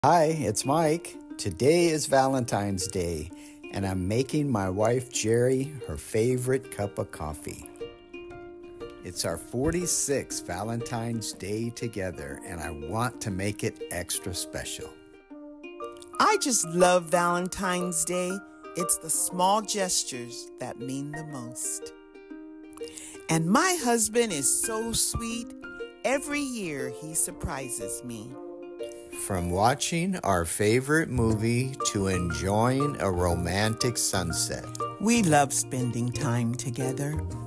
Hi, it's Mike. Today is Valentine's Day, and I'm making my wife Jerry her favorite cup of coffee. It's our 46th Valentine's Day together, and I want to make it extra special. I just love Valentine's Day. It's the small gestures that mean the most. And my husband is so sweet. Every year he surprises me. From watching our favorite movie to enjoying a romantic sunset. We love spending time together.